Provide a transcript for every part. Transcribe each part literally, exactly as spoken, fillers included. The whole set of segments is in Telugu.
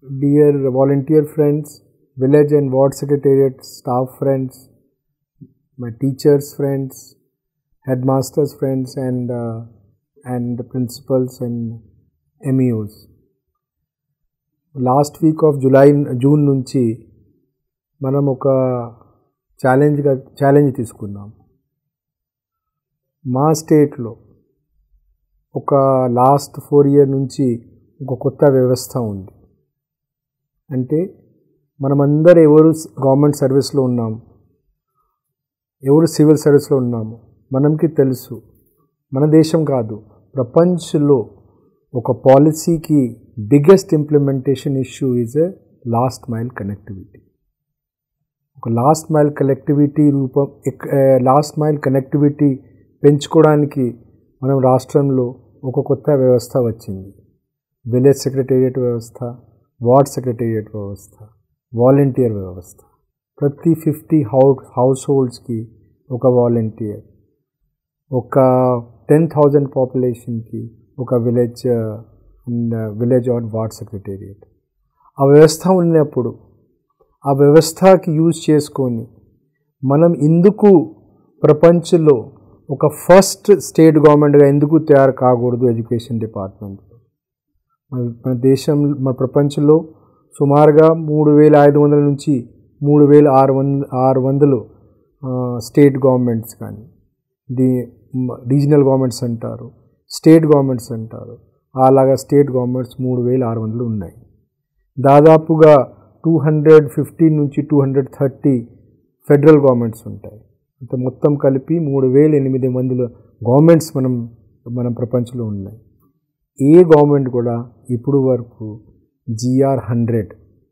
dear volunteer friends, village and ward secretariat staff friends, my teachers friends, headmasters friends and uh, and the principals and M E Os. Last week of July June నుంచి మనం ఒక ఛాలెంజ్గా ఛాలెంజ్ తీసుకున్నాం. మా స్టేట్లో ఒక లాస్ట్ ఫోర్ ఇయర్ నుంచి ఒక కొత్త వ్యవస్థ ఉంది. అంటే మనమందరూ ఎవరు గవర్నమెంట్ సర్వీస్లో ఉన్నాము, ఎవరు సివిల్ సర్వీస్లో ఉన్నాము, మనకి తెలుసు మన దేశం కాదు ప్రపంచంలో ఒక పాలసీకి biggest implementation issue is a last mile connectivity. ఒక లాస్ట్ మైల్ కనెక్టివిటీ రూపం లాస్ట్ మైల్ కనెక్టివిటీ పెంచుకోవడానికి మనం రాష్ట్రంలో ఒక కొత్త వ్యవస్థ వచ్చింది. విలేజ్ సెక్రటేరియట్ వ్యవస్థ, వార్డ్ సెక్రటేరియట్ వ్యవస్థ, వాలంటీర్ వ్యవస్థ. ప్రతి ఫిఫ్టీ హౌస్ హౌస్ హోల్డ్స్కి ఒక వాలంటీర్, ఒక టెన్ థౌజండ్ పాపులేషన్కి ఒక village and village or ward secretariat. ఆ వ్యవస్థ ఉన్నప్పుడు ఆ వ్యవస్థకి యూజ్ చేసుకొని మనం ఎందుకు ప్రపంచంలో ఒక ఫస్ట్ స్టేట్ గవర్నమెంట్గా ఎందుకు తయారు కాకూడదు ఎడ్యుకేషన్ డిపార్ట్మెంట్లో? మన దేశం మన ప్రపంచంలో సుమారుగా మూడు వేల ఐదు వందల నుంచి మూడు వేల ఆరు వంద ఆరు వందలు స్టేట్ గవర్నమెంట్స్ కానీ ది రీజనల్ గవర్నమెంట్స్ అంటారు, స్టేట్ గవర్నమెంట్స్ అంటారు. అలాగా స్టేట్ గవర్నమెంట్స్ మూడు వేల ఆరు వందలు ఉన్నాయి. దాదాపుగా టూ హండ్రెడ్ ఫిఫ్టీన్ నుంచి two hundred thirty federal governments ఉంటాయి. అంత మొత్తం కలిపి మూడు వేల ఎనిమిది మందిలో గవర్నమెంట్స్ మనం మన ప్రపంచంలో ఉన్నాయి. ఏ గవర్నమెంట్ కూడా ఇప్పుడు వరకు జిఆర్ హండ్రెడ్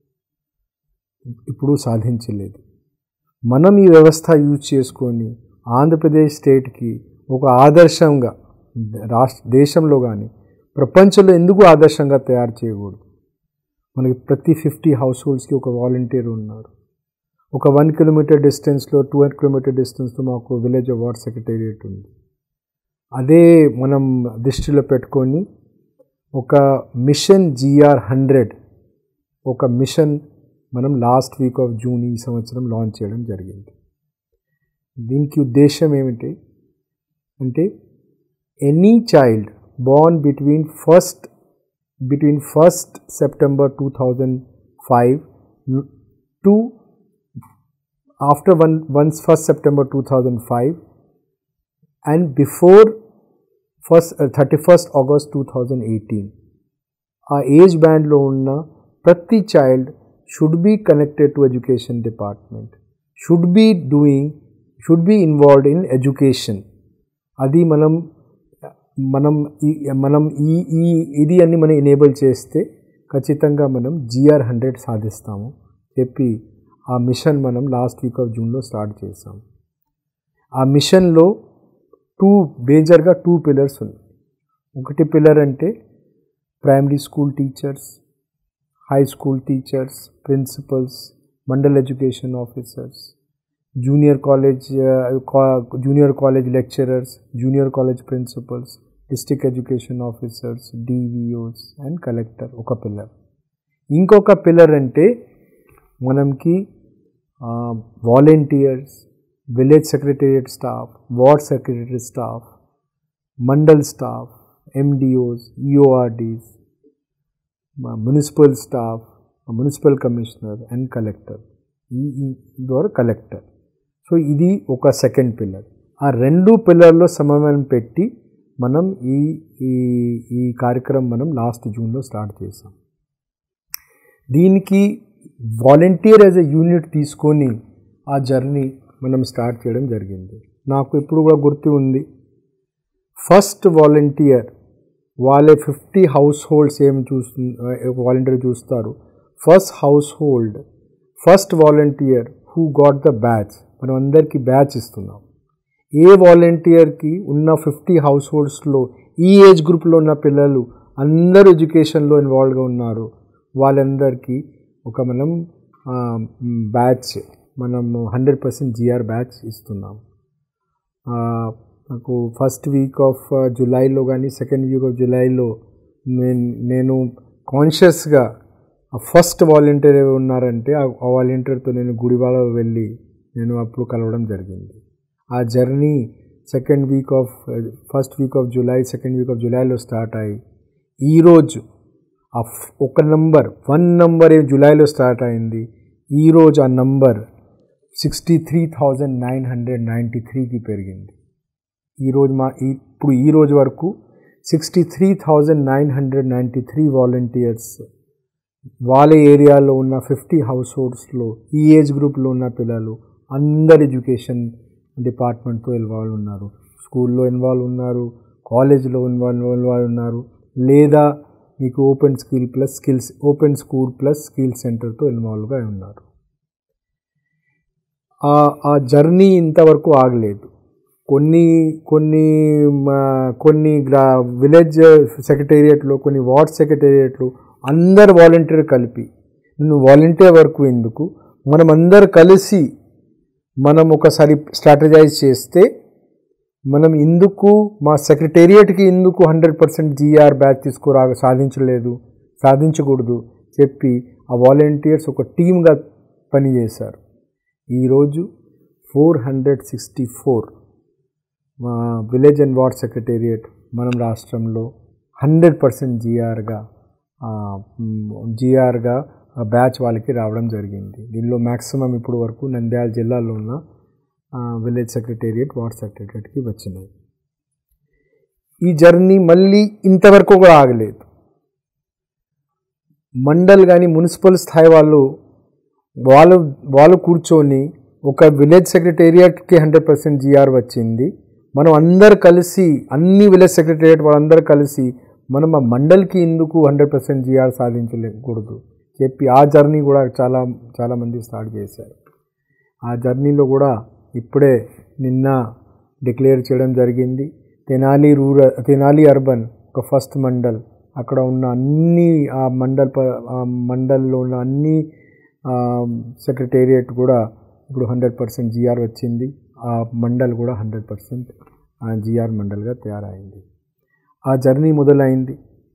ఇప్పుడు సాధించలేదు. మనం ఈ వ్యవస్థ యూజ్ చేసుకొని ఆంధ్రప్రదేశ్ స్టేట్కి ఒక ఆదర్శంగా రాష్ట్ర దేశంలో కానీ ప్రపంచంలో ఎందుకు ఆదర్శంగా తయారు చేయకూడదు? మనకి ప్రతి ఫిఫ్టీ హౌస్ హోల్డ్స్కి ఒక వాలంటీర్ ఉన్నారు. ఒక వన్ కిలోమీటర్ డిస్టెన్స్లో టూ హండ్రెడ్ కిలోమీటర్ డిస్టెన్స్లో మాకు విలేజ్ వార్డ్ సెక్రటేరియట్ ఉంది. అదే మనం దృష్టిలో పెట్టుకొని ఒక మిషన్ జిఆర్ హండ్రెడ్ ఒక మిషన్ మనం లాస్ట్ వీక్ ఆఫ్ జూన్ ఈ సంవత్సరం లాంచ్ చేయడం జరిగింది. దీనికి ఉద్దేశం ఏమిటి అంటే any child born between first between first September two thousand five to after one once first September two thousand five and before first uh, thirty-first August two thousand eighteen ఆ ఏజ్ బ్యాండ్లో ఉన్న ప్రతి child should be connected to education department, should be doing should be involved in education. అది మనం మనం ఈ మనం ఈ ఈ ఇది అన్ని మనం ఎనేబుల్ చేస్తే ఖచ్చితంగా మనం జిఆర్ హండ్రెడ్ సాధిస్తాము చెప్పి ఆ మిషన్ మనం లాస్ట్ వీక్ ఆఫ్ జూన్లో స్టార్ట్ చేసాం. ఆ మిషన్లో టూ మేజర్గా టూ పిల్లర్స్ ఉన్నాయి. ఒకటి పిల్లర్ అంటే primary school teachers, high school teachers, principals, mandal education officers, junior college uh, junior college lecturers, junior college principals, district education officers, D V Os and collector ఒక పిల్లర్. ఇంకొక పిల్లర్ అంటే మనకి volunteers, village secretariat staff, ward secretary staff, mandal staff, MDOs, EORDs, municipal staff, municipal commissioner and collector. ఈ ద్వారా కలెక్టర్. సో ఇది ఒక సెకండ్ పిల్లర్. ఆ రెండు పిల్లర్లో సమన్వయం పెట్టి మనం ఈ ఈ ఈ కార్యక్రమం మనం లాస్ట్ జూన్లో స్టార్ట్ చేసాం. దీనికి వాలంటీర్ యాజ్ ఎ యూనిట్ తీసుకొని ఆ జర్నీ మనం స్టార్ట్ చేయడం జరిగింది. నాకు ఇప్పుడు కూడా గుర్తు ఉంది, ఫస్ట్ వాలంటీర్ వాళ్ళే ఫిఫ్టీ హౌస్ హోల్డ్స్ ఏం చూస్తు వాలంటీర్ చూస్తారు. First household first volunteer who got the batch, మనం అందరికీ బ్యాచ్ ఇస్తున్నాం. ఏ వాలంటీర్కి ఉన్న ఫిఫ్టీ హౌస్ హోల్డ్స్లో ఈ ఏజ్ గ్రూప్లో ఉన్న పిల్లలు అందరూ ఎడ్యుకేషన్లో ఇన్వాల్వ్గా ఉన్నారు, వాళ్ళందరికీ ఒక మనం బ్యాచ్ మనం హండ్రెడ్ పర్సెంట్ జిఆర్ బ్యాచ్ ఇస్తున్నాం. నాకు ఫస్ట్ వీక్ ఆఫ్ జులైలో కానీ సెకండ్ వీక్ ఆఫ్ జులైలో నేను నేను కాన్షియస్గా ఫస్ట్ వాలంటీర్ ఎవరు ఉన్నారంటే ఆ వాలంటీర్తో నేను గుడివాడ వెళ్ళి నేను అప్పుడు కలవడం జరిగింది. ఆ journey second week of first week of July second week of జూలైలో స్టార్ట్ అయ్యి ఈరోజు ఆ ఒక నంబర్ వన్ నంబర్ జూలైలో స్టార్ట్ అయింది. ఈరోజు ఆ number sixty three thousand nine hundred ninety త్రీకి పెరిగింది. ఈరోజు మా ఇప్పుడు ఈరోజు వరకు sixty three thousand nine hundred ninety three volunteers వాళ్ళ ఏరియాలో ఉన్న ఫిఫ్టీ హౌస్ హోల్డ్స్లో ఈ ఏజ్ గ్రూప్లో ఉన్న పిల్లలు అందరు ఎడ్యుకేషన్ డిపార్ట్మెంట్తో ఇన్వాల్వ్ ఉన్నారు. స్కూల్లో ఇన్వాల్వ్ ఉన్నారు, కాలేజ్లో ఇన్వాల్వ్ ఇన్వాల్వ్ ఉన్నారు, లేదా మీకు open skill plus skills open school plus skill సెంటర్తో ఇన్వాల్వ్గా ఉన్నారు. ఆ జర్నీ ఇంతవరకు ఆగలేదు. కొన్ని కొన్ని కొన్ని గ్రా విలేజ్ సెక్రటేరియట్లో కొన్ని వార్డ్ సెక్రటేరియట్లు అందరు వాలంటీర్ కలిపి నువ్వు వాలంటీర్ వరకు ఎందుకు మనం అందరు కలిసి మనం ఒకసారి స్ట్రాటజైజ్ చేస్తే మనం ఎందుకు మా సెక్రటేరియట్కి ఎందుకు హండ్రెడ్ పర్సెంట్ జీఆర్ బ్యాచ్ తీసుకురా సాధించలేదు సాధించకూడదు చెప్పి ఆ వాలంటీర్స్ ఒక టీమ్గా పనిచేశారు. ఈరోజు four hundred sixty four village and ward secretariat మనం రాష్ట్రంలో హండ్రెడ్ పర్సెంట్ జీఆర్గా జీఆర్గా బ్యాచ్ వాళ్ళకి రావడం జరిగింది. దీనిలో మ్యాక్సిమం ఇప్పుడు వరకు నంద్యాల జిల్లాలో ఉన్న విలేజ్ సెక్రటేరియట్ వార్డ్ సెక్రటేరియట్కి వచ్చినాయి. ఈ జర్నీ మళ్ళీ ఇంతవరకు కూడా ఆగలేదు. మండల్ కానీ మున్సిపల్ స్థాయి వాళ్ళు వాళ్ళు వాళ్ళు కూర్చొని ఒక విలేజ్ సెక్రటేరియట్కి హండ్రెడ్ పర్సెంట్ జీఆర్ వచ్చింది, మనం అందరు కలిసి అన్ని విలేజ్ సెక్రటేరియట్ వాళ్ళందరూ కలిసి మనం ఆ మండల్కి ఎందుకు హండ్రెడ్ పర్సెంట్ జీఆర్ సాధించలేకూడదు చెప్పి ఆ జర్నీ కూడా చాలా చాలామంది స్టార్ట్ చేశారు. ఆ జర్నీలో కూడా ఇప్పుడే నిన్న డిక్లేర్ చేయడం జరిగింది. తెనాలి రూరల్ తెనాలి అర్బన్ ఒక ఫస్ట్ మండల్, అక్కడ ఉన్న అన్ని ఆ మండల్ ఆ మండల్లో ఉన్న అన్ని సెక్రటేరియట్ కూడా ఇప్పుడు హండ్రెడ్ పర్సెంట్ జీఆర్ వచ్చింది. ఆ మండల్ కూడా హండ్రెడ్ పర్సెంట్ జీఆర్ మండల్గా తయారైంది. ఆ జర్నీ మొదలైంది.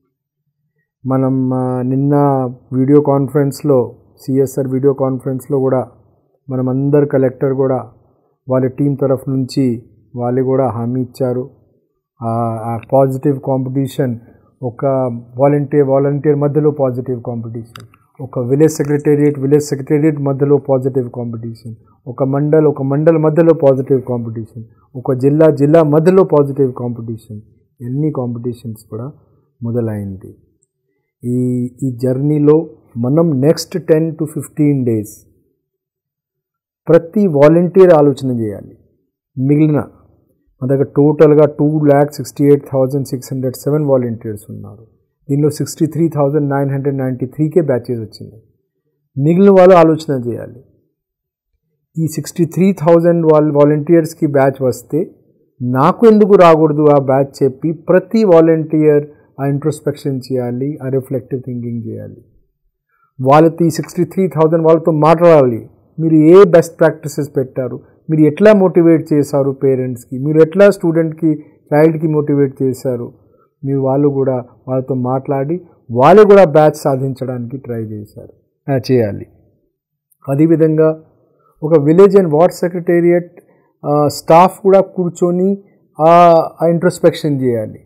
మనం నిన్న వీడియో కాన్ఫరెన్స్లో సిఎస్ఆర్ వీడియో కాన్ఫరెన్స్లో కూడా మనం అందరు కలెక్టర్ కూడా వాళ్ళ టీం తరఫు నుంచి వాళ్ళు కూడా హామీ ఇచ్చారు. ఆ పాజిటివ్ కాంపిటీషన్ ఒక వాలంటీర్ వాలంటీర్ మధ్యలో పాజిటివ్ కాంపిటీషన్, ఒక విలేజ్ సెక్రటేరియట్ విలేజ్ సెక్రటేరియట్ మధ్యలో పాజిటివ్ కాంపిటీషన్, ఒక మండల్ ఒక మండల్ మధ్యలో పాజిటివ్ కాంపిటీషన్, ఒక జిల్లా జిల్లా మధ్యలో పాజిటివ్ కాంపిటీషన్, ఎన్ని కాంపిటీషన్స్ కూడా మొదలైంది. ఈ ఈ జర్నీలో మనం next ten to fifteen days ప్రతి వాలంటీర్ ఆలోచన చేయాలి. మిగిలిన మన దగ్గర టోటల్గా two lakh sixty eight thousand six hundred seven volunteers ఉన్నారు. దీనిలో sixty three thousand nine hundred ninety త్రీకే బ్యాచెస్ వచ్చింది. మిగిలిన వాళ్ళు ఆలోచన చేయాలి. ఈ సిక్స్టీ త్రీ థౌజండ్ వాళ్ళ వాలంటీర్స్కి బ్యాచ్ వస్తే నాకు ఎందుకు రాకూడదు ఆ బ్యాచ్ చెప్పి ప్రతి వాలంటీర్ ఆ ఇంట్రోస్పెక్షన్ చేయాలి, ఆ రిఫ్లెక్టివ్ థింకింగ్ చేయాలి. వాళ్ళతో ఈ సిక్స్టీ త్రీ థౌజండ్ వాళ్ళతో మాట్లాడాలి. మీరు ఏ బెస్ట్ ప్రాక్టీసెస్ పెట్టారు, మీరు ఎట్లా మోటివేట్ చేశారు పేరెంట్స్కి, మీరు ఎట్లా స్టూడెంట్కి చైల్డ్కి మోటివేట్ చేశారు, మీరు వాళ్ళు కూడా వాళ్ళతో మాట్లాడి వాళ్ళు కూడా బ్యాచ్ సాధించడానికి ట్రై చేశారు చేయాలి. అదేవిధంగా ఒక village and ward secretariat staff కూడా కూర్చొని ఆ ఇంట్రోస్పెక్షన్ చేయాలి,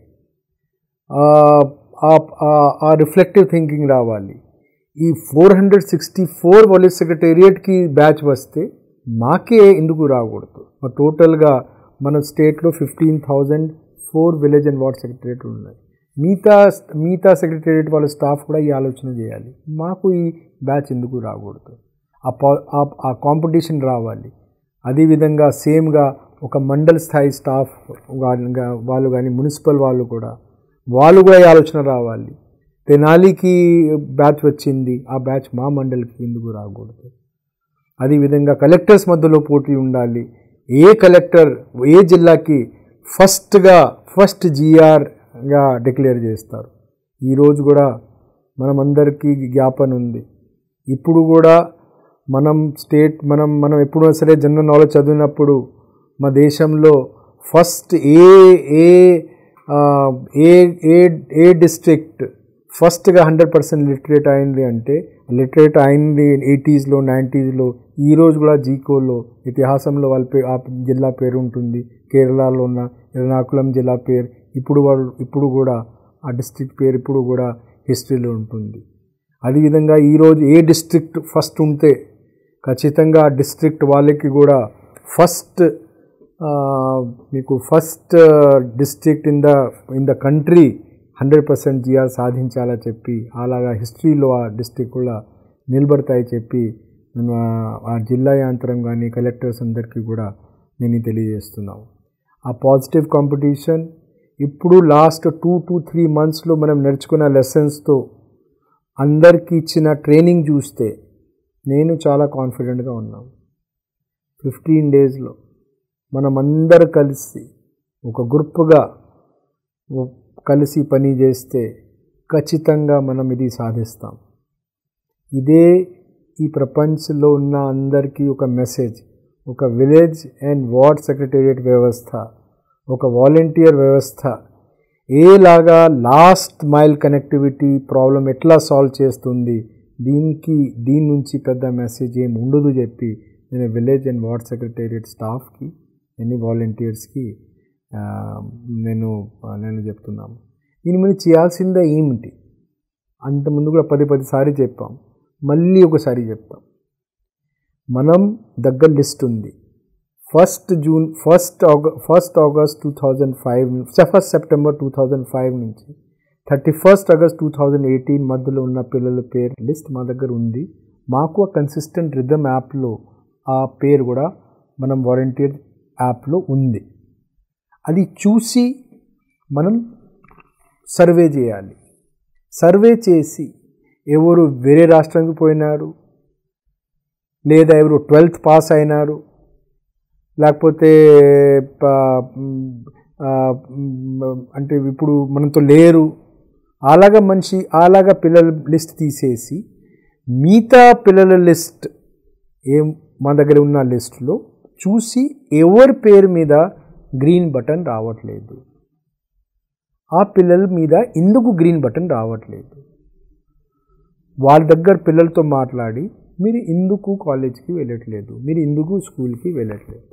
ఆ రిఫ్లెక్టివ్ థింకింగ్ రావాలి. ఈ four hundred sixty four village సెక్రటేరియట్కి బ్యాచ్ వస్తే మాకే ఎందుకు రాకూడదు? టోటల్గా మన స్టేట్లో fifteen thousand four village and ward secretariat ఉన్నాయి. మిగతా మిగతా సెక్రటేరియట్ వాళ్ళ స్టాఫ్ కూడా ఈ ఆలోచన చేయాలి, మాకు ఈ బ్యాచ్ ఎందుకు రాకూడదు? ఆ కాంపిటీషన్ రావాలి. అదేవిధంగా సేమ్గా ఒక మండల్ స్థాయి స్టాఫ్ వాళ్ళు కానీ మున్సిపల్ వాళ్ళు కూడా వాళ్ళు కూడా ఈ ఆలోచన రావాలి. తెనాలికి బ్యాచ్ వచ్చింది, ఆ బ్యాచ్ మా మండలికి ఎందుకు రాకూడదు? అదేవిధంగా కలెక్టర్స్ మధ్యలో పోటీ ఉండాలి. ఏ కలెక్టర్ ఏ జిల్లాకి ఫస్ట్గా ఫస్ట్ జీఆర్గా డిక్లేర్ చేస్తారు. ఈరోజు కూడా మనమందరికీ జ్ఞాపన ఉంది. ఇప్పుడు కూడా మనం స్టేట్ మనం మనం ఎప్పుడైనా సరే జనరల్ నాలెడ్జ్ చదివినప్పుడు మా దేశంలో ఫస్ట్ ఏ ఏ ఏ ఏ డిస్ట్రిక్ట్ ఫస్ట్గా హండ్రెడ్ పర్సెంట్ లిటరేట్ అయింది అంటే లిటరేట్ అయింది ఎయిటీస్లో నైంటీస్లో. ఈరోజు కూడా జీకోలో ఇతిహాసంలో వాళ్ళ పే ఆ జిల్లా పేరు ఉంటుంది. కేరళలో ఉన్న ఎర్నాకుళం జిల్లా పేరు ఇప్పుడు వాళ్ళు ఇప్పుడు కూడా ఆ డిస్ట్రిక్ట్ పేరు ఇప్పుడు కూడా హిస్టరీలో ఉంటుంది. అదేవిధంగా ఈరోజు ఏ డిస్ట్రిక్ట్ ఫస్ట్ ఉంటే ఖచ్చితంగా ఆ డిస్ట్రిక్ట్ వాళ్ళకి కూడా ఫస్ట్ మీకు first district in the in the country hundred percent GR సాధించాలని చెప్పి అలాగా హిస్టరీలో ఆ డిస్ట్రిక్ట్ కూడా నిలబడతాయి చెప్పి నేను ఆ జిల్లా యంత్రం కానీ కలెక్టర్స్ అందరికీ కూడా నేను తెలియజేస్తున్నాను. ఆ పాజిటివ్ కాంపిటీషన్ ఇప్పుడు లాస్ట్ టూ టు త్రీ మంత్స్లో మనం నేర్చుకున్న లెసన్స్తో అందరికీ ఇచ్చిన ట్రైనింగ్ చూస్తే నేను చాలా కాన్ఫిడెంట్గా ఉన్నాను. ఫిఫ్టీన్ డేస్లో మనం అందరు కలిసి ఒక గ్రూప్గా కలిసి పని చేస్తే ఖచ్చితంగా మనం ఇది సాధిస్తాం. ఇదే ఈ ప్రపంచంలో ఉన్న అందరికీ ఒక మెసేజ్. ఒక విలేజ్ అండ్ వార్డ్ సెక్రటేరియట్ వ్యవస్థ, ఒక వాలంటీర్ వ్యవస్థ ఏలాగా లాస్ట్ మైల్ కనెక్టివిటీ ప్రాబ్లం ఎట్లా సాల్వ్ చేస్తుంది, దీనికి దీని నుంచి పెద్ద మెసేజ్ ఏమి ఉండదు చెప్పి నేను విలేజ్ అండ్ వార్డ్ సెక్రటేరియట్ స్టాఫ్కి ఎన్ని వాలంటీర్స్కి నేను నేను చెప్తున్నాను. దీని మీద చేయాల్సిందే ఏమిటి అంతకుముందు కూడా పది పదిసారి చెప్పాం, మళ్ళీ ఒకసారి చెప్తాం. మనం దగ్గర లిస్ట్ ఉంది. First June first Aug first August two thousand five first September two thousand five నుంచి thirty first August two thousand eighteen మధ్యలో ఉన్న పిల్లల పేరు లిస్ట్ మా దగ్గర ఉంది. మాకు ఆ కన్సిస్టెంట్ రిథమ్ యాప్లో ఆ పేరు కూడా మనం వాలంటీర్ యాప్లో ఉంది. అది చూసి మనం సర్వే చేయాలి. సర్వే చేసి ఎవరు వేరే రాష్ట్రానికి పోయినారు, లేదా ఎవరు ట్వెల్త్ పాస్ అయినారు, లేకపోతే అంటే ఇప్పుడు మనతో లేరు, అలాగా మనిషి అలాగా పిల్లల లిస్ట్ తీసేసి మిగతా పిల్లల లిస్ట్ ఏం మా దగ్గర ఉన్న లిస్టులో చూసి ఎవరి పేరు మీద గ్రీన్ బటన్ రావట్లేదు, ఆ పిల్లల మీద ఎందుకు గ్రీన్ బటన్ రావట్లేదు, వాళ్ళ దగ్గర పిల్లలతో మాట్లాడి మీరు ఎందుకు కాలేజ్కి వెళ్ళట్లేదు, మీరు ఎందుకు స్కూల్కి వెళ్ళట్లేదు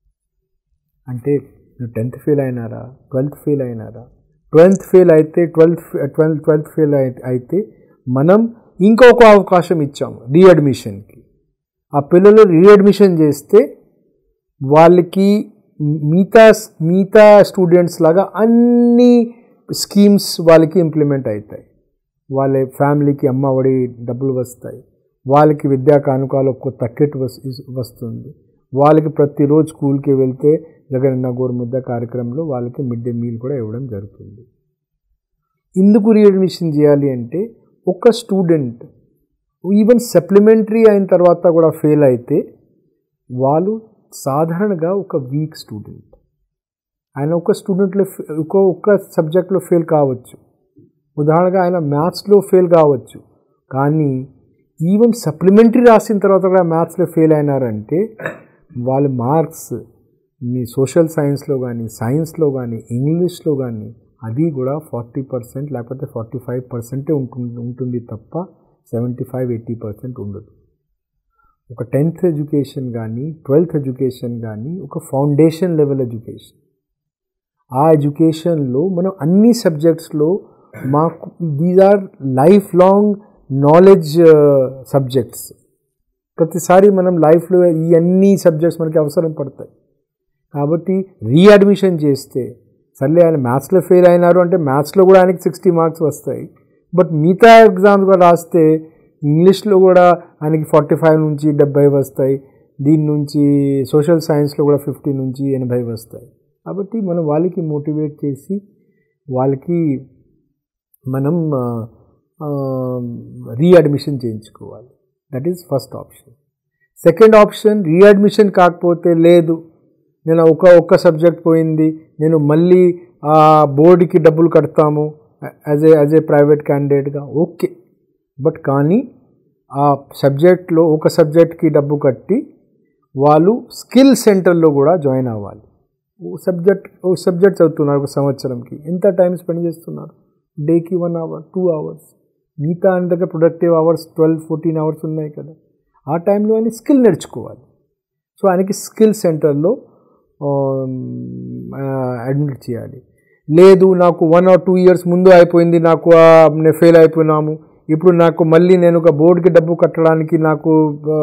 అంటే టెన్త్ ఫెయిల్ అయినారా, ట్వెల్త్ ఫెయిల్ అయినారా, ట్వెల్త్ ఫెయిల్ అయితే ట్వెల్త్ ట్వెల్త్ ట్వెల్త్ ఫెయిల్ అయితే మనం ఇంకొక అవకాశం ఇచ్చాము రీఅడ్మిషన్కి. ఆ పిల్లలు రీఅడ్మిషన్ చేస్తే వాళ్ళకి మిగతా మిగతా స్టూడెంట్స్ లాగా అన్ని స్కీమ్స్ వాళ్ళకి ఇంప్లిమెంట్ అవుతాయి. వాళ్ళ ఫ్యామిలీకి అమ్మఒడి డబ్బులు వస్తాయి, వాళ్ళకి విద్యా కానుకలు కొత్త కిట్ వస్తుంది, వాళ్ళకి ప్రతిరోజు స్కూల్కి వెళ్తే జగనన్న గోరుముద్ద కార్యక్రమంలో వాళ్ళకి మిడ్ డే మీల్ కూడా ఇవ్వడం జరుగుతుంది. ఎందుకు రీఅడ్మిషన్ చేయాలి అంటే ఒక స్టూడెంట్ ఈవెన్ సప్లిమెంటరీ అయిన తర్వాత కూడా ఫెయిల్ అయితే వాళ్ళు సాధారణంగా ఒక వీక్ స్టూడెంట్, ఆయన ఒక స్టూడెంట్లో ఒక ఒక్క సబ్జెక్ట్లో ఫెయిల్ కావచ్చు, ఉదాహరణగా ఆయన మ్యాథ్స్లో ఫెయిల్ కావచ్చు, కానీ ఈవెన్ సప్లిమెంటరీ రాసిన తర్వాత కూడా మ్యాథ్స్లో ఫెయిల్ అయినారంటే వాళ్ళ మార్క్స్ మీ సోషల్ సైన్స్లో కానీ సైన్స్లో కానీ ఇంగ్లీష్లో కానీ అది కూడా ఫార్టీ పర్సెంట్ లేకపోతే ఫార్టీ ఫైవ్ పర్సెంటే ఉంటుంది ఉంటుంది తప్ప సెవెంటీ ఫైవ్ ఎయిటీ పర్సెంట్ ఉండదు. ఒక టెన్త్ ఎడ్యుకేషన్ కానీ ట్వెల్త్ ఎడ్యుకేషన్ కానీ ఒక ఫౌండేషన్ లెవెల్ ఎడ్యుకేషన్. ఆ ఎడ్యుకేషన్లో మనం అన్ని సబ్జెక్ట్స్లో మాకు these are lifelong knowledge subjects. ప్రతిసారి మనం లైఫ్లో ఈ అన్ని సబ్జెక్ట్స్ మనకి అవసరం పడతాయి. కాబట్టి రీఅడ్మిషన్ చేస్తే సర్లే ఆయన మ్యాథ్స్లో ఫెయిల్ అయినారు అంటే మ్యాథ్స్లో కూడా ఆయనకి సిక్స్టీ మార్క్స్ వస్తాయి, బట్ మిగతా ఎగ్జామ్స్ కూడా రాస్తే ఇంగ్లీష్లో కూడా ఆయనకి ఫార్టీ ఫైవ్ నుంచి డెబ్బై వస్తాయి, దీని నుంచి సోషల్ సైన్స్లో కూడా ఫిఫ్టీ నుంచి ఎనభై వస్తాయి. కాబట్టి మనం వాళ్ళకి మోటివేట్ చేసి వాళ్ళకి మనం రీఅడ్మిషన్ చేయించుకోవాలి. That is first option. Second option readmission కాకపోతే లేదు నేను ఒక ఒక్క సబ్జెక్ట్ పోయింది నేను మళ్ళీ ఆ బోర్డుకి డబ్బులు కడతాము as a as a private క్యాండిడేట్గా ఓకే, బట్ కానీ ఆ సబ్జెక్ట్లో ఒక సబ్జెక్ట్కి డబ్బు కట్టి వాళ్ళు స్కిల్ సెంటర్లో కూడా జాయిన్ అవ్వాలి. ఓ సబ్జెక్ట్ ఓ సబ్జెక్ట్ చదువుతున్నారు ఒక సంవత్సరంకి ఎంత టైం స్పెండ్ చేస్తున్నారు, డేకి వన్ అవర్ టూ అవర్స్, మిగతా ఆయన దగ్గర productive hours twelve fourteen hours ఉన్నాయి కదా, ఆ టైంలో ఆయన స్కిల్ నేర్చుకోవాలి. సో ఆయనకి స్కిల్ సెంటర్లో అడ్మిట్ చేయాలి. లేదు నాకు వన్ ఆర్ టూ ఇయర్స్ ముందు అయిపోయింది, నాకు నేను ఫెయిల్ అయిపోయినాము, ఇప్పుడు నాకు మళ్ళీ నేను ఒక బోర్డుకి డబ్బు కట్టడానికి నాకు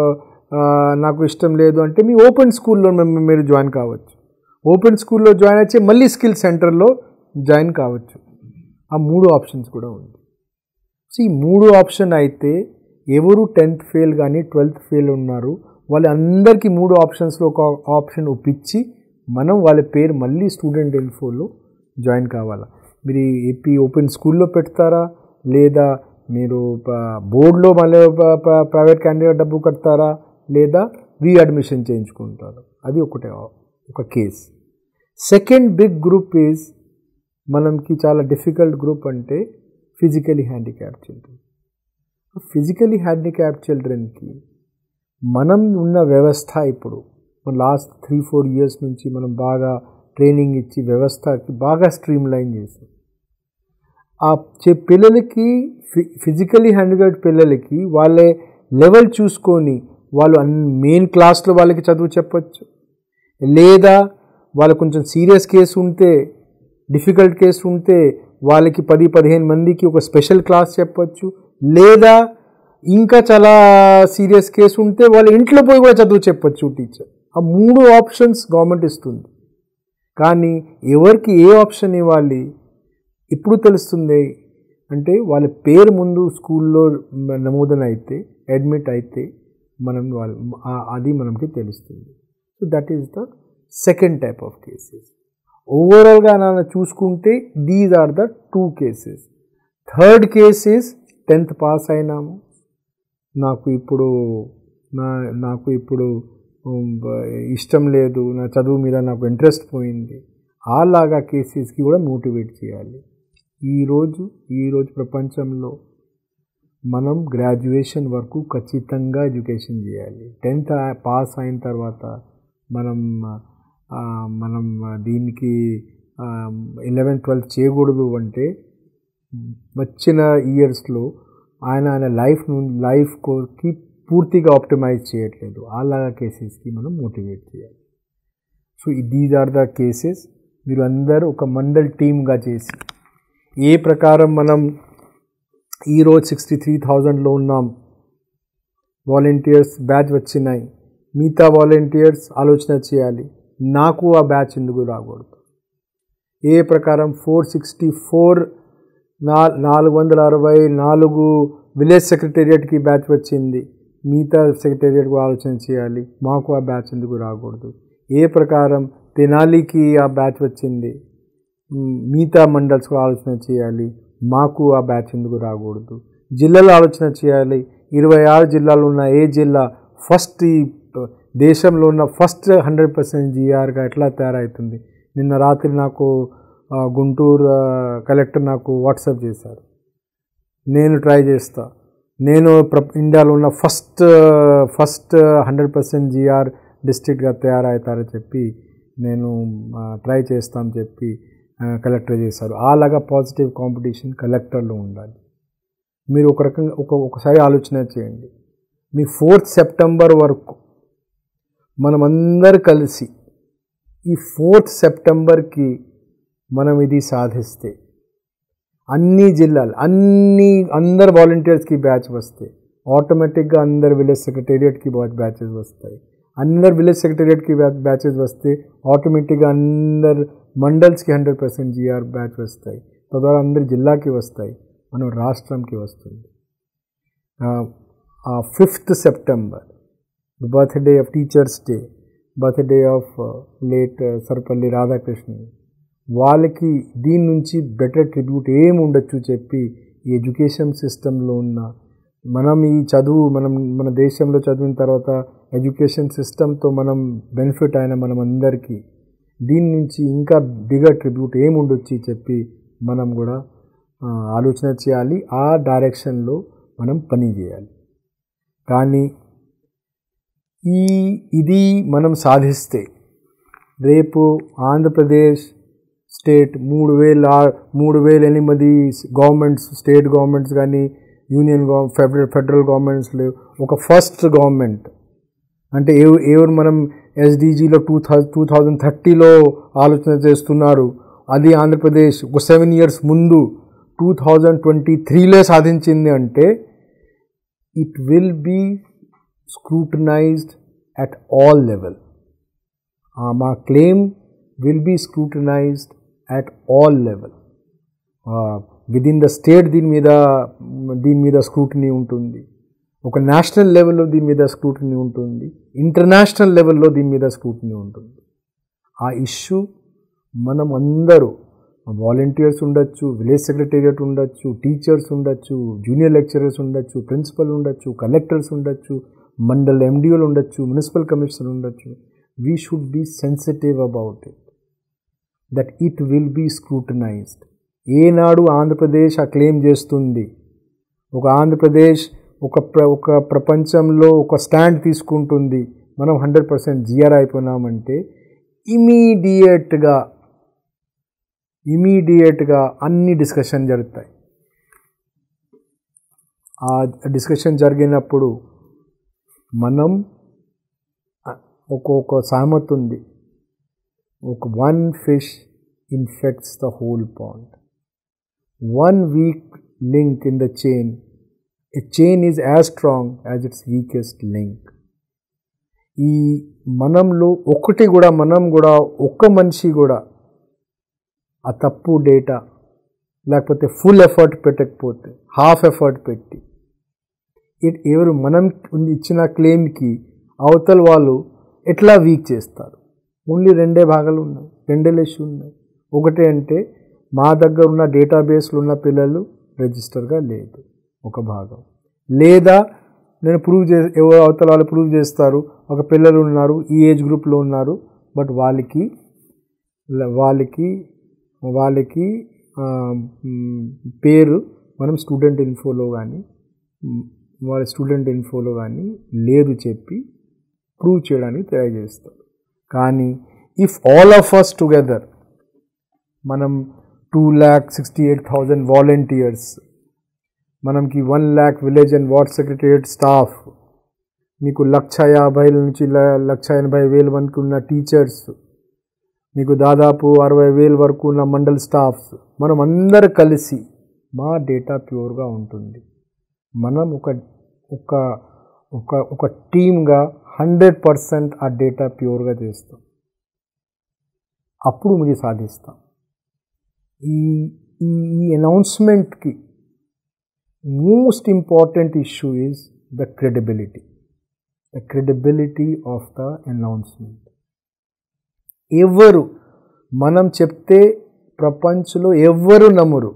నాకు ఇష్టం లేదు అంటే మీ ఓపెన్ స్కూల్లో మీరు జాయిన్ కావచ్చు. ఓపెన్ స్కూల్లో జాయిన్ వచ్చి మళ్ళీ స్కిల్ సెంటర్లో జాయిన్ కావచ్చు. ఆ మూడు ఆప్షన్స్ కూడా ఉంది. సో ఈ మూడు ఆప్షన్ అయితే ఎవరు టెన్త్ ఫెయిల్ కానీ ట్వెల్త్ ఫెయిల్ ఉన్నారు వాళ్ళందరికీ మూడు ఆప్షన్స్లో ఒక ఆప్షన్ ఒప్పించి మనం వాళ్ళ పేరు మళ్ళీ స్టూడెంట్ ఇన్ఫోలో జాయిన్ కావాలా. మీరు ఏపీ ఓపెన్ స్కూల్లో పెడతారా, లేదా మీరు బోర్డులో మళ్ళీ ప్రైవేట్ క్యాండిడేట్ డబ్బు కడతారా, లేదా రీఅడ్మిషన్ చేయించుకుంటారు. అది ఒకటే ఒక case. Second big group is మనకి చాలా డిఫికల్ట్ గ్రూప్ అంటే physically handicap children. Physically handicap చిల్డ్రన్కి మనం ఉన్న వ్యవస్థ ఇప్పుడు లాస్ట్ త్రీ ఫోర్ ఇయర్స్ నుంచి మనం బాగా ట్రైనింగ్ ఇచ్చి వ్యవస్థకి బాగా స్ట్రీమ్ లైన్ చేసాం. ఆ పిల్లలకి ఫిజికలీ హ్యాండిక్యాప్ పిల్లలకి వాళ్ళ లెవెల్ చూసుకొని వాళ్ళు మెయిన్ క్లాస్లో వాళ్ళకి చదువు చెప్పచ్చు, లేదా వాళ్ళు కొంచెం సీరియస్ కేసు ఉంటే డిఫికల్ట్ కేసు ఉంటే వాళ్ళకి పది పదిహేను మందికి ఒక స్పెషల్ క్లాస్ చెప్పచ్చు, లేదా ఇంకా చాలా సీరియస్ కేసు ఉంటే వాళ్ళ ఇంట్లో పోయి కూడా చదువు చెప్పచ్చు టీచర్. ఆ మూడు ఆప్షన్స్ గవర్నమెంట్ ఇస్తుంది. కానీ ఎవరికి ఏ ఆప్షన్ ఇవ్వాలి ఇప్పుడు తెలుస్తుంది అంటే వాళ్ళ పేరు ముందు స్కూల్లో నమోదన అయితే అడ్మిట్ అయితే మనం వాళ్ళ అది మనకి తెలుస్తుంది. So that is the second type of cases. ఓవరాల్గా నన్ను చూసుకుంటే these are the two cases. Third cases tenth pass అయినాము, నాకు ఇప్పుడు నా నాకు ఇప్పుడు ఇష్టం లేదు, నా చదువు మీద నాకు ఇంట్రెస్ట్ పోయింది, అలాగా కేసెస్కి కూడా మోటివేట్ చేయాలి. ఈరోజు ఈరోజు ప్రపంచంలో మనం గ్రాడ్యుయేషన్ వరకు ఖచ్చితంగా ఎడ్యుకేషన్ చేయాలి. టెన్త్ పాస్ అయిన తర్వాత మనం మనం దీనికి ఎలెవెన్త్ ట్వెల్త్ చేయకూడదు అంటే వచ్చిన ఇయర్స్లో ఆయన ఆయన లైఫ్ లైఫ్కి పూర్తిగా ఆప్టిమైజ్ చేయట్లేదు. అలాగా కేసెస్కి మనం మోటివేట్ చేయాలి. So these are the cases. మీరు అందరూ ఒక మండల్ టీమ్గా చేసి ఏ ప్రకారం మనం ఈరోజు సిక్స్టీ త్రీ థౌజండ్లో ఉన్నాం, వాలంటీర్స్ బ్యాచ్ వచ్చినాయి, మిగతా వాలంటీర్స్ ఆలోచన చేయాలి నాకు ఆ బ్యాచ్ ఎందుకు రాకూడదు. ఏ ప్రకారం ఫోర్ సిక్స్టీ ఫోర్ నా నాలుగు వందల అరవై నాలుగు విలేజ్ సెక్రటేరియట్కి బ్యాచ్ వచ్చింది, మిగతా సెక్రటేరియట్కు ఆలోచన చేయాలి మాకు ఆ బ్యాచ్ ఎందుకు రాకూడదు. ఏ ప్రకారం తెనాలికి ఆ బ్యాచ్ వచ్చింది, మిగతా మండల్స్కు ఆలోచన చేయాలి మాకు ఆ బ్యాచ్ ఎందుకు రాకూడదు. జిల్లాలో ఆలోచన చేయాలి ఇరవై ఆరు జిల్లాలు ఉన్న ఏ జిల్లా ఫస్ట్ ఈ దేశంలో ఉన్న ఫస్ట్ హండ్రెడ్ పర్సెంట్ జీఆర్గా ఎట్లా తయారవుతుంది. నిన్న రాత్రి నాకు గుంటూరు కలెక్టర్ నాకు వాట్సాప్ చేశారు, నేను ట్రై చేస్తా, నేను ప్ర ఇండియాలో ఉన్న first first hundred percent GR డిస్ట్రిక్ట్గా తయారవుతారని చెప్పి నేను ట్రై చేస్తామని చెప్పి కలెక్టర్ చేశారు. అలాగా పాజిటివ్ కాంపిటీషన్ కలెక్టర్లో ఉండాలి. మీరు ఒక రకంగా ఒక ఒకసారి ఆలోచన చేయండి, మీ ఫోర్త్ సెప్టెంబర్ వరకు మనమందరు కలిసి ఈ ఫోర్త్ సెప్టెంబర్కి మనం ఇది సాధిస్తే అన్ని జిల్లాలు అన్ని అందరు వాలంటీర్స్కి బ్యాచ్ వస్తే ఆటోమేటిక్గా అందరు విలేజ్ సెక్రటేరియట్కి బ్యాచెస్ వస్తాయి. అందరు విలేజ్ సెక్రటేరియట్కి బ్యాచెస్ వస్తే ఆటోమేటిక్గా అందరు మండల్స్కి హండ్రెడ్ పర్సెంట్ జీఆర్ బ్యాచ్ వస్తాయి. తద్వారా అందరు జిల్లాకి వస్తాయి, మనం రాష్ట్రంకి వస్తుంది. Fifth September birthday of teachers day, birthday of late Sarvepalli Radhakrishnan, వాళ్ళకి దీని నుంచి బెటర్ ట్రిబ్యూట్ ఏమి ఉండొచ్చు చెప్పి ఈ ఎడ్యుకేషన్ సిస్టంలో ఉన్న మనం ఈ చదువు మనం మన దేశంలో చదివిన తర్వాత ఎడ్యుకేషన్ సిస్టంతో మనం బెనిఫిట్ అయిన మనం అందరికీ దీని నుంచి ఇంకా బిగర్ ట్రిబ్యూట్ ఏమి ఉండొచ్చు చెప్పి మనం కూడా ఆలోచన చేయాలి. ఆ డైరెక్షన్లో మనం పని చేయాలి. కానీ ఈ ఇది మనం సాధిస్తే రేపు ఆంధ్రప్రదేశ్ స్టేట్ మూడు వేల మూడు వేల ఎనిమిది గవర్నమెంట్స్, స్టేట్ గవర్నమెంట్స్ కానీ union government, federal federal governments లేవు. ఒక ఫస్ట్ గవర్నమెంట్ అంటే ఏ ఎవరు మనం ఎస్డిజిలో టూ థౌజండ్ టూ థౌజండ్ థర్టీలో ఆలోచన చేస్తున్నారు, అది ఆంధ్రప్రదేశ్ ఒక సెవెన్ ఇయర్స్ ముందు టూ థౌజండ్ ట్వంటీ త్రీలో సాధించింది అంటే it will be scrutinised at all level. మా claim will be scrutinised at all level. Within the state దీని మీద దీని మీద స్క్రూటనీ ఉంటుంది, ఒక నేషనల్ లెవెల్లో దీని మీద స్క్రూటనీ ఉంటుంది, ఇంటర్నేషనల్ లెవెల్లో దీని మీద స్క్రూటనీ ఉంటుంది. ఆ ఇష్యూ మనం అందరూ వాలంటీర్స్ ఉండొచ్చు, విలేజ్ సెక్రటేరియట్ ఉండొచ్చు, టీచర్స్ ఉండొచ్చు, జూనియర్ లెక్చరర్స్ ఉండొచ్చు, ప్రిన్సిపల్ ఉండొచ్చు, కలెక్టర్స్ ఉండొచ్చు, మండల్ ఎండిఓలు ఉండొచ్చు, మున్సిపల్ కమిషనర్ ఉండొచ్చు. We should be sensitive about it that it will be scrutinised. ఏనాడు ఆంధ్రప్రదేశ్ ఆ క్లెయిమ్ చేస్తుంది, ఒక ఆంధ్రప్రదేశ్ ఒక ప్ర ఒక ప్రపంచంలో ఒక స్టాండ్ తీసుకుంటుంది, మనం హండ్రెడ్ పర్సెంట్ జిఆర్ అయిపోయినామంటే ఇమీడియట్గా ఇమీడియట్గా అన్ని డిస్కషన్ జరుగుతాయి. ఆ డిస్కషన్ జరిగినప్పుడు మనం ఒక్కొక్క సామెత ఉంది, ఒక one fish infects the whole pond, one weak link in the chain, a chain is as strong as its weakest link. ఈ మనంలో ఒకటి కూడా మనం కూడా ఒక్క మనిషి కూడా ఆ తప్పు డేటా లేకపోతే ఫుల్ ఎఫర్ట్ పెట్టకపోతే హాఫ్ ఎఫర్ట్ పెట్టి ఎవరు మనం ఇచ్చిన క్లెయిమ్కి అవతల వాళ్ళు ఎట్లా వీక్ చేస్తారు. ఓన్లీ రెండే భాగాలు ఉన్నాయి, రెండే లెష్యూ ఉన్నాయి. ఒకటి అంటే మా దగ్గర ఉన్న డేటాబేస్లో ఉన్న పిల్లలు రిజిస్టర్గా లేదు ఒక భాగం, లేదా నేను ప్రూవ్ చే ఎవరు అవతల వాళ్ళు ప్రూవ్ చేస్తారు ఒక పిల్లలు ఉన్నారు ఈ ఏజ్ గ్రూప్లో ఉన్నారు, బట్ వాళ్ళకి వాళ్ళకి వాళ్ళకి పేరు మనం స్టూడెంట్ ఇన్ఫోలో కానీ వాళ్ళ స్టూడెంట్ ఇన్ఫోలో కానీ లేదు చెప్పి ప్రూవ్ చేయడానికి ట్రై చేస్తారు. కానీ if all of us together మనం two lakh sixty eight thousand volunteers, మనకి one lakh village and ward secretariat staff, మీకు లక్ష యాభై నుంచి లక్ష ఎనభై వేల వరకు ఉన్న టీచర్స్, మీకు దాదాపు అరవై వేల వరకు ఉన్న మండల్ స్టాఫ్స్, మనం అందరు కలిసి మా డేటా ప్యూర్గా ఉంటుంది. మనం ఒక ఒక ఒక ఒక టీమ్గా హండ్రెడ్ పర్సెంట్ ఆ డేటా ప్యూర్గా చేస్తాం, అప్పుడు మీరు సాధిస్తాం. ఈ ఈ అనౌన్స్మెంట్కి most important issue is the credibility the credibility of the announcement. ఎవరు మనం చెప్తే ప్రపంచంలో ఎవ్వరు నమ్మరు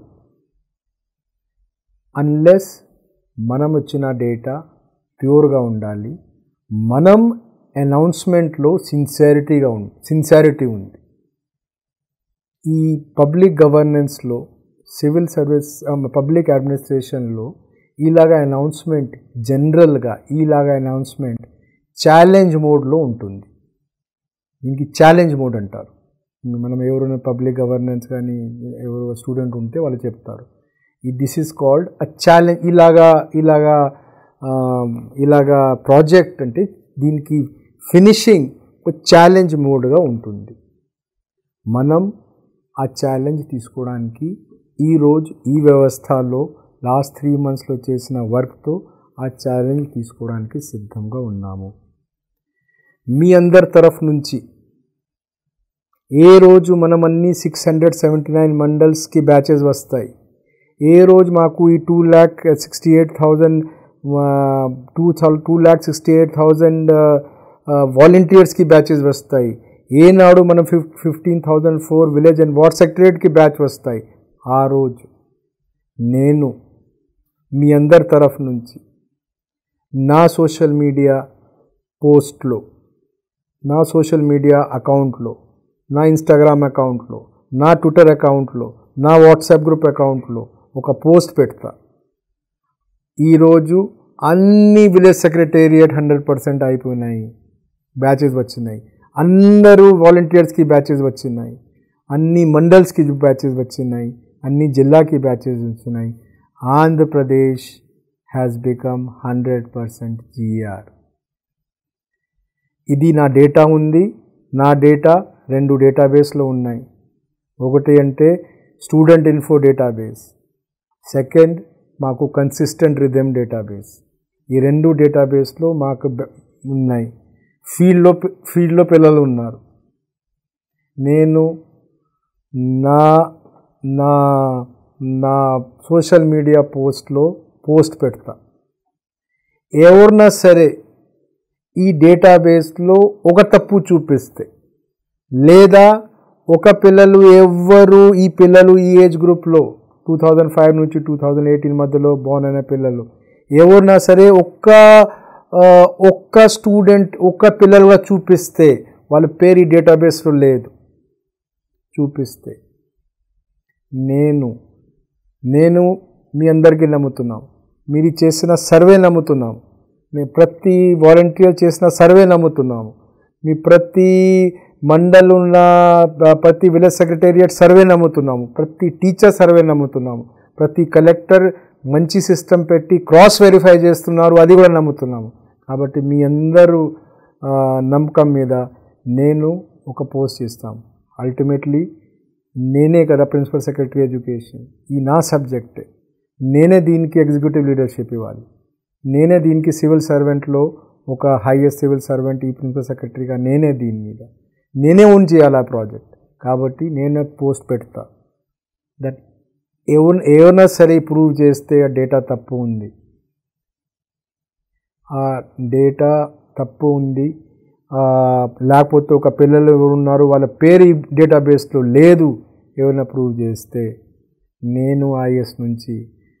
అన్లెస్ మనం వచ్చిన డేటా ప్యూర్గా ఉండాలి, మనం అనౌన్స్మెంట్లో సిన్సియారిటీగా ఉంది సిన్సియారిటీ ఉంది. ఈ పబ్లిక్ గవర్నెన్స్లో, సివిల్ సర్వీస్, పబ్లిక్ అడ్మినిస్ట్రేషన్లో ఇలాగా అనౌన్స్మెంట్ జనరల్గా ఇలాగా అనౌన్స్మెంట్ ఛాలెంజ్ మోడ్లో ఉంటుంది. దీనికి ఛాలెంజ్ మోడ్ అంటారు. మనం ఎవరైనా పబ్లిక్ గవర్నెన్స్ కానీ ఎవరు స్టూడెంట్ ఉంటే వాళ్ళు చెప్తారు this is called a challenge. ఇలాగా ఇలాగా ఇలాగా ప్రాజెక్ట్ అంటే దీనికి ఫినిషింగ్ ఒక ఛాలెంజ్ మోడ్గా ఉంటుంది. మనం ఆ ఛాలెంజ్ తీసుకోవడానికి ఈరోజు ఈ వ్యవస్థలో లాస్ట్ త్రీ మంత్స్లో చేసిన వర్క్తో ఆ ఛాలెంజ్ తీసుకోవడానికి సిద్ధంగా ఉన్నాము. మీ అందరి తరఫు నుంచి ఏ రోజు మనం అన్ని సిక్స్ హండ్రెడ్ సెవెంటీ నైన్ మండల్స్కి బ్యాచెస్ వస్తాయి, ఏ రోజు మాకు ఈ two lakh sixty eight thousand two two lakh sixty eight thousand వాలంటీర్స్కి బ్యాచెస్ వస్తాయి, ఏనాడు మనం fif fifteen thousand four village and ward సెక్రటరేట్కి బ్యాచ్ వస్తాయి, ఆ రోజు నేను మీ అందరి తరఫు నుంచి నా సోషల్ మీడియా పోస్ట్లో, నా సోషల్ మీడియా అకౌంట్లో, నా ఇన్స్టాగ్రామ్ అకౌంట్లో, నా ట్విట్టర్ అకౌంట్లో, నా వాట్సాప్ గ్రూప్ అకౌంట్లో ఒక పోస్ట్ పెడతా. ఈరోజు అన్ని విలేజ్ సెక్రటేరియట్ హండ్రెడ్ పర్సెంట్ అయిపోయినాయి, బ్యాచెస్ వచ్చినాయి, అందరూ వాలంటీర్స్కి బ్యాచెస్ వచ్చినాయి, అన్ని మండల్స్కి బ్యాచెస్ వచ్చినాయి, అన్ని జిల్లాకి బ్యాచెస్ వచ్చినాయి. Andhra Pradesh has become hundred percent GR. ఇది నా డేటా ఉంది. నా డేటా రెండు డేటాబేస్లో ఉన్నాయి. ఒకటి అంటే స్టూడెంట్ ఇన్ఫో డేటాబేస్, సెకండ్ మాకు కన్సిస్టెంట్ రిథమ్ డేటాబేస్. ఈ రెండు డేటాబేస్లో మాకు ఉన్నాయి. ఫీల్డ్లో ఫీల్డ్లో పిల్లలు ఉన్నారు. నేను నా నా నా సోషల్ మీడియా పోస్ట్లో పోస్ట్ పెడతా. ఎవరన్నా సరే ఈ డేటాబేస్లో ఒక తప్పు చూపిస్తే, లేదా ఒక పిల్లలు ఎవ్వరు ఈ పిల్లలు ఈ ఏజ్ గ్రూప్లో టూ థౌజండ్ ఫైవ్ నుంచి టూ థౌజండ్ ఎయిటీన్ మధ్యలో బోర్న్ అయిన పిల్లలు ఎవరన్నా సరే ఒక్క ఒక్క స్టూడెంట్ ఒక్క పిల్లలుగా చూపిస్తే వాళ్ళ పేరు ఈ డేటాబేస్లో లేదు చూపిస్తే, నేను నేను మీ అందరికీ నమ్ముతున్నాం, మీరు చేసిన సర్వే నమ్ముతున్నాం, మేము ప్రతి వాలంటీర్ చేసిన సర్వే నమ్ముతున్నాము, మీ ప్రతి మండల్ ఉన్న ప్రతి విలేజ్ సెక్రటేరియట్ సర్వే నమ్ముతున్నాము, ప్రతి టీచర్ సర్వే నమ్ముతున్నాము, ప్రతి కలెక్టర్ మంచి సిస్టమ్ పెట్టి క్రాస్ వెరిఫై చేస్తున్నారు, అది కూడా నమ్ముతున్నాము. కాబట్టి మీ అందరూ నమ్మకం మీద నేను ఒక పోస్ట్ చేస్తాం. అల్టిమేట్లీ నేనే కదా ప్రిన్సిపల్ సెక్రటరీ ఎడ్యుకేషన్, ఈ నా సబ్జెక్టే, నేనే దీనికి ఎగ్జిక్యూటివ్ లీడర్షిప్ ఇవ్వాలి, నేనే దీనికి సివిల్ సర్వెంట్లో ఒక హైయెస్ట్ సివిల్ సర్వెంట్ ఈ ప్రిన్సిపల్ సెక్రటరీగా నేనే దీని మీద నేనే ఓన్ చేయాలి ఆ ప్రాజెక్ట్. కాబట్టి నేనే పోస్ట్ పెడతా. దట్ ఎవరు ఏమైనా సరే ప్రూవ్ చేస్తే ఆ డేటా తప్పు ఉంది, ఆ డేటా తప్పు ఉంది, లేకపోతే ఒక పిల్లలు ఎవరు ఉన్నారు వాళ్ళ పేరు ఈ డేటాబేస్లో లేదు ఎవరైనా ప్రూవ్ చేస్తే, నేను ఐఎస్ నుంచి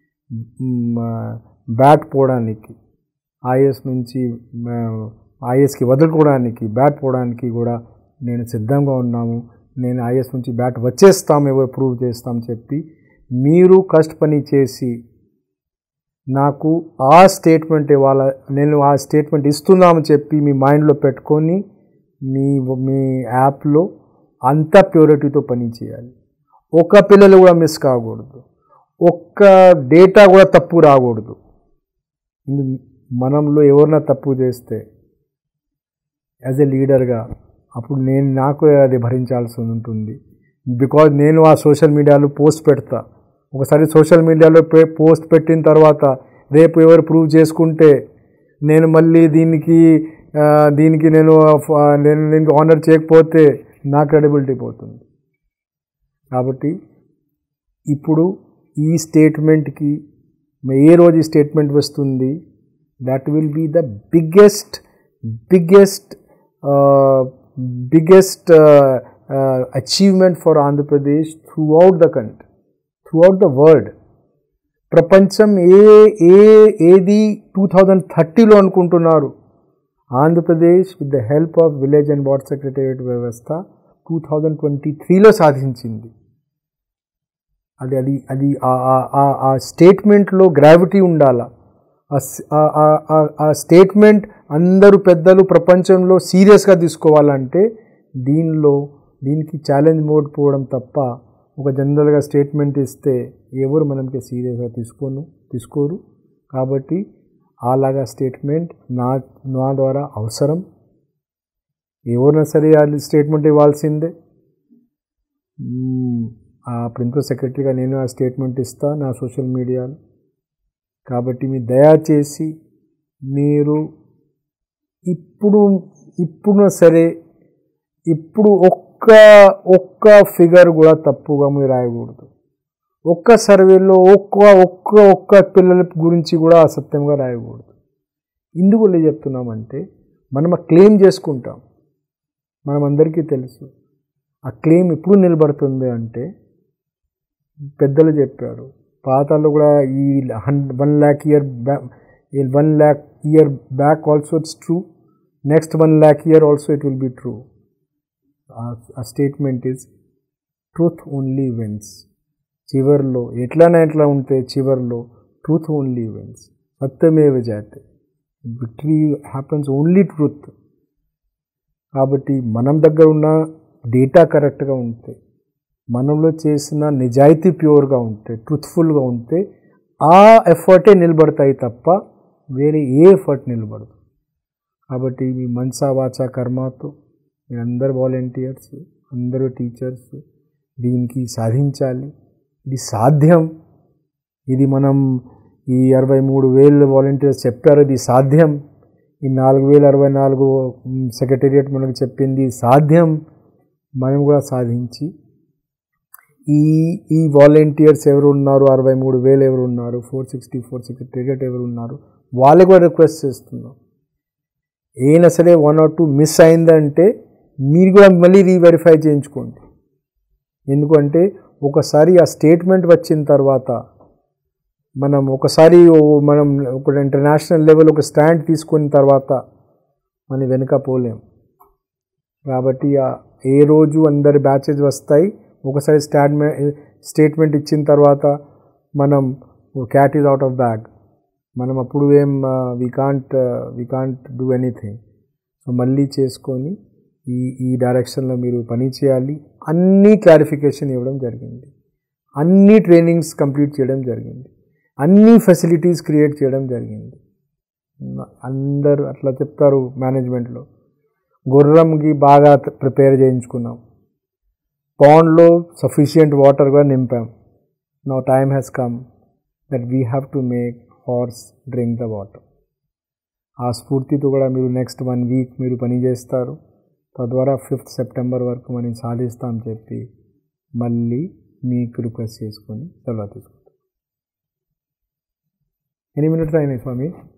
బ్యాట్ పోవడానికి, ఐఎస్ నుంచి ఐఎస్కి వదులుకోవడానికి, బ్యాట్ పోవడానికి కూడా నేను సిద్ధంగా ఉన్నాము. నేను ఐఎస్ నుంచి బ్యాట్ వచ్చేస్తాం ఎవరు ప్రూవ్ చేస్తాం చెప్పి మీరు కష్ట పని చేసి నాకు ఆ స్టేట్మెంట్ ఇవాళ నేను ఆ స్టేట్మెంట్ ఇస్తున్నామని చెప్పి మీ మైండ్లో పెట్టుకొని మీ మీ యాప్లో అంత ప్యూరిటీతో పని చేయాలి. ఒక్క పిల్లలు కూడా మిస్ కాకూడదు, ఒక్క డేటా కూడా తప్పు రాకూడదు. మనంలో ఎవరైనా తప్పు చేస్తే యాజ్ ఎ లీడర్గా అప్పుడు నేను నాకు అది భరించాల్సి ఉంటుంది. బికాజ్ నేను ఆ సోషల్ మీడియాలో పోస్ట్ పెడతా. ఒకసారి సోషల్ మీడియాలో పోస్ట్ పెట్టిన తర్వాత రేపు ఎవరు ప్రూవ్ చేసుకుంటే నేను మళ్ళీ దీనికి దీనికి నేను నేను దీనికి ఆనర్ చేయకపోతే నా క్రెడిబిలిటీ పోతుంది. కాబట్టి ఇప్పుడు ఈ స్టేట్మెంట్కి ఏ రోజు ఈ స్టేట్మెంట్ వస్తుంది, that will be the biggest biggest biggest achievement for Andhra Pradesh throughout the country, throughout the world. ప్రపంచం ఏ ఏ ఏది టూ థౌజండ్ థర్టీలో అనుకుంటున్నారు, Andhra Pradesh with the help of village and ward secretariat వ్యవస్థ టూ థౌజండ్ ట్వంటీ త్రీలో సాధించింది. అది అది అది ఆ స్టేట్మెంట్లో గ్రావిటీ ఉండాలా. ఆ స్టేట్మెంట్ అందరూ పెద్దలు ప్రపంచంలో సీరియస్గా తీసుకోవాలంటే దీనిలో దీనికి ఛాలెంజ్ మోడ్ పోవడం తప్ప ఒక జనరల్గా స్టేట్మెంట్ ఇస్తే ఎవరు మనకి సీరియస్గా తీసుకోను తీసుకోరు. కాబట్టి అలాగా స్టేట్మెంట్ నా నా ద్వారా అవసరం. ఎవరైనా సరే ఆ స్టేట్మెంట్ ఇవ్వాల్సిందే. ఆ ప్రిన్సిపల్ సెక్రటరీగా నేను ఆ స్టేట్మెంట్ ఇస్తాను నా సోషల్ మీడియాలో. కాబట్టి మీరు దయచేసి మీరు ఇప్పుడు ఇప్పుడు సరే ఇప్పుడు ఒక్క ఒక్క ఫిగర్ కూడా తప్పుగా మీరు రాయకూడదు. ఒక్క సర్వేలో ఒక్క ఒక్క ఒక్క పిల్లల గురించి కూడా అసత్యంగా రాయకూడదు. ఎందుకు చెప్తున్నామంటే మనం ఆ క్లెయిమ్ చేసుకుంటాం, మనం అందరికీ తెలుసు. ఆ క్లెయిమ్ ఎప్పుడు నిలబడుతుంది అంటే పెద్దలు చెప్పారు, పాతాల్లో కూడా ఈ one lakh year back one lakh year back also it's true, next one lakh year also it will be true. ఆ statement is truth only wins. చివర్లో ఎట్లనే ఎట్లా ఉంటే చివర్లో ట్రూత్ ఓన్లీ విన్స్, సత్యమేవ జయతే, విక్టరీ హ్యాపన్స్ ఓన్లీ ట్రూత్. కాబట్టి మనం దగ్గర ఉన్న డేటా కరెక్ట్గా ఉంటే మనలో చేసిన నిజాయితీ ప్యూర్గా ఉంటే, ట్రూత్ఫుల్గా ఉంటే ఆ ఎఫర్టే నిలబడతాయి తప్ప వేరే ఏ ఎఫర్ట్ నిలబడదు. కాబట్టి మీ మనసా వాచా కర్మతో మీరందరూ వాలంటీర్స్, అందరూ టీచర్స్ దీనికి సాధించాలి. ఇది సాధ్యం. ఇది మనం ఈ అరవై మూడు వేలు వాలంటీర్స్ చెప్పారు, ఇది సాధ్యం. ఈ నాలుగు వేల అరవై నాలుగు సెక్రటేరియట్ మనకు చెప్పింది సాధ్యం. మనం కూడా సాధించి ఈ ఈ వాలంటీర్స్ ఎవరు ఉన్నారు, అరవై మూడు వేలు ఎవరు ఉన్నారు, ఫోర్ సిక్స్టీ ఫోర్ సెక్రటేరియట్ ఎవరు ఉన్నారు, వాళ్ళకి కూడా రిక్వెస్ట్ చేస్తున్నాం. ఏమైనా సరే వన్ ఆర్ టూ మిస్ అయిందంటే మీరు కూడా మళ్ళీ రీవెరిఫై చేయించుకోండి. ఎందుకంటే ఒకసారి ఆ స్టేట్మెంట్ వచ్చిన తర్వాత మనం ఒకసారి మనం ఒక ఇంటర్నేషనల్ లెవెల్ ఒక స్టాండ్ తీసుకున్న తర్వాత మనం వెనుక పోలేం. కాబట్టి ఏ రోజు అందరి బ్యాచెస్ వస్తాయి, ఒకసారి స్టాట్మెంట్ స్టేట్మెంట్ ఇచ్చిన తర్వాత మనం cat is out of bag, మనం అప్పుడు ఏం we can't we can't do anything. So మళ్ళీ చేసుకొని ఈ ఈ డైరెక్షన్లో మీరు పని చేయాలి. అన్నీ క్లారిఫికేషన్ ఇవ్వడం జరిగింది, అన్ని ట్రైనింగ్స్ కంప్లీట్ చేయడం జరిగింది, అన్ని ఫెసిలిటీస్ క్రియేట్ చేయడం జరిగింది. అందరు అట్లా చెప్తారు మేనేజ్మెంట్లో. గుర్రంకి బాగా ప్రిపేర్ చేయించుకున్నాం, పాండ్లో సఫిషియంట్ వాటర్ కూడా నింపాం. Now time has come that we have to make horse drink the water. ఆ స్ఫూర్తితో కూడా మీరు నెక్స్ట్ వన్ వీక్ మీరు పని చేస్తారు. తద్వారా ఫిఫ్త్ సెప్టెంబర్ వరకు మనం సాధిస్తామని చెప్పి మళ్ళీ మీకు రిక్వెస్ట్ చేసుకొని సెలవు తీసుకుంటాం. ఎన్ని మినిట్స్ అయినాయి స్వామి?